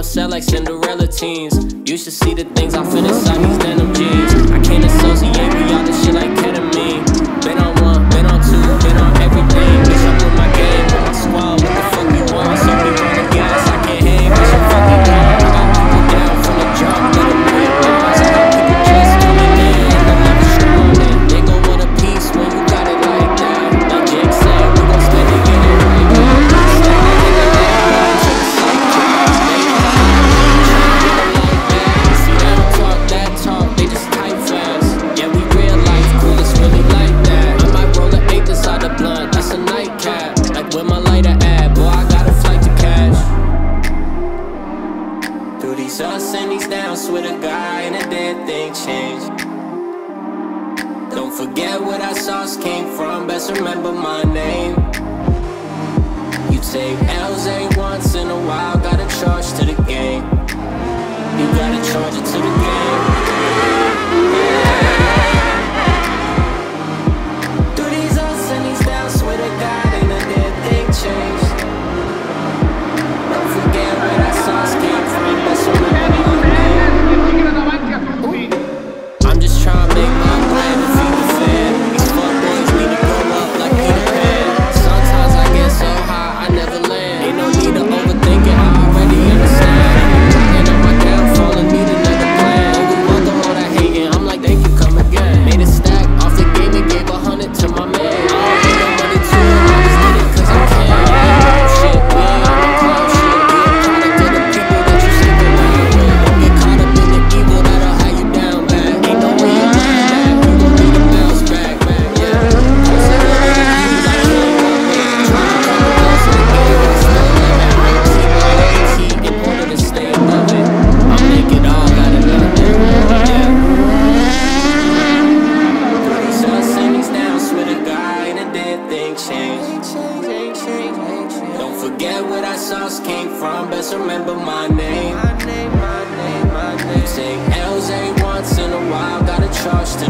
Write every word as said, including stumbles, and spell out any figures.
sell like Cinderella teens. You should see the things I fit inside these denim jeans. I can't associate with y'all this shit like ketamine. Been on one, been on two, been on everything. Bitch, I'm with my game, with my squad. What the fuck you want? Some people on the gas, I can't hang. Bitch, I'm fucking down. I got people down from the jump. Let them break bars. I got people just coming in, and the love is strong. And they gon' want a piece when you got it like that. Like Jake said, we gon' spend it, get it right. With a guy and a dead thing changed. Don't forget where that sauce came from. Best remember my name. You take L's every once in a while. Gotta charge to the game. You gotta charge it to the game. Through these ups and these downs, swear to God ain't a dead thing changed. Don't forget where that sauce came from. Best remember my name. I'm just trying to make my plan and feed the fan. These fuck boys need to grow up like Peter Pan. Sometimes I get so high I never land. Ain't no need to overthink it, I already understand. And on my downfall and need another plan. Oh, we welcome all that hating, I'm like thank you, come again. Made a stack off the game and gave a hundred to my man. I don't need no money too, I just did it cause I can. Oh shit, we ain't on the cloud shit. Be a product of the people that you sleep around with. Don't get caught up in the evil that'll have you down bad. Ain't no way you're back, you gon' need to bounce back, man, yeah. I'm saying all the views I can't love it. Trying to come close to the game, but still let that ring keep all the heat in order to stay above it. I'll make it all out of nothing, yeah. These ups and these downs, swear to God ain't a dead thing changed. Don't forget where that sauce came from. Best remember my name. You take L's every once in a while. Gotta charge to